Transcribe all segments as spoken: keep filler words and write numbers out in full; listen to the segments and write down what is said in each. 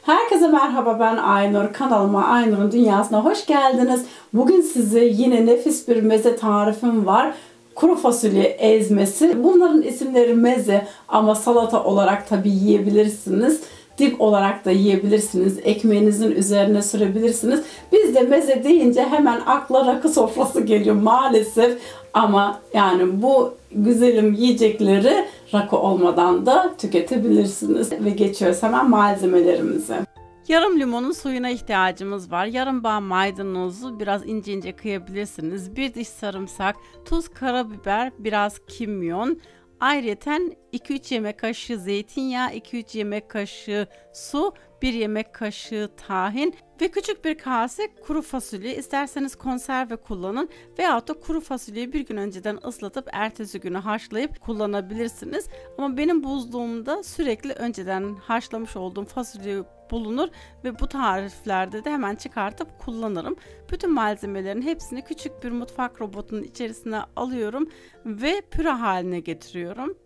Herkese merhaba, ben Aynur. Kanalıma Aynur'un Dünyası'na hoş geldiniz. Bugün size yine nefis bir meze tarifim var. Kuru fasulye ezmesi. Bunların isimleri meze ama salata olarak tabi yiyebilirsiniz. Dip olarak da yiyebilirsiniz. Ekmeğinizin üzerine sürebilirsiniz. Bizde meze deyince hemen akla rakı sofrası geliyor maalesef. Ama yani bu güzelim yiyecekleri rakı olmadan da tüketebilirsiniz. Ve geçiyoruz hemen malzemelerimize. Yarım limonun suyuna ihtiyacımız var. Yarım bağ maydanozu biraz ince ince kıyabilirsiniz. Bir diş sarımsak, tuz, karabiber, biraz kimyon. Ayrıyeten iki üç yemek kaşığı zeytinyağı, iki üç yemek kaşığı su, bir yemek kaşığı tahin ve küçük bir kase kuru fasulye. İsterseniz konserve kullanın veyahut da kuru fasulyeyi bir gün önceden ıslatıp ertesi günü haşlayıp kullanabilirsiniz. Ama benim buzluğumda sürekli önceden haşlamış olduğum fasulye bulunur ve bu tariflerde de hemen çıkartıp kullanırım. Bütün malzemelerin hepsini küçük bir mutfak robotunun içerisine alıyorum ve püre haline getiriyorum.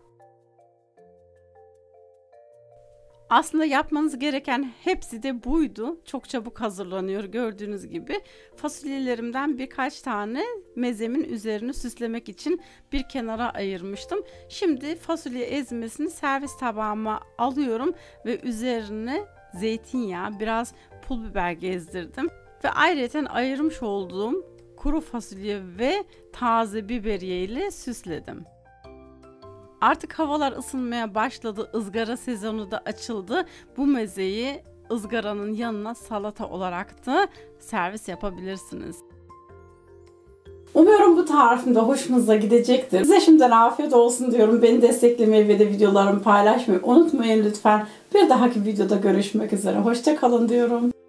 Aslında yapmanız gereken hepsi de buydu. Çok çabuk hazırlanıyor gördüğünüz gibi. Fasulyelerimden birkaç tane mezemin üzerini süslemek için bir kenara ayırmıştım. Şimdi fasulye ezmesini servis tabağıma alıyorum ve üzerine zeytinyağı, biraz pul biber gezdirdim. Ve ayrıca ayırmış olduğum kuru fasulye ve taze biberiye ile süsledim. Artık havalar ısınmaya başladı. Izgara sezonu da açıldı. Bu mezeyi ızgaranın yanına salata olarak da servis yapabilirsiniz. Umuyorum bu tarifim de hoşunuza gidecektir. Size şimdiden afiyet olsun diyorum. Beni desteklemeyi ve de videolarımı paylaşmayı unutmayın lütfen. Bir dahaki videoda görüşmek üzere. Hoşça kalın diyorum.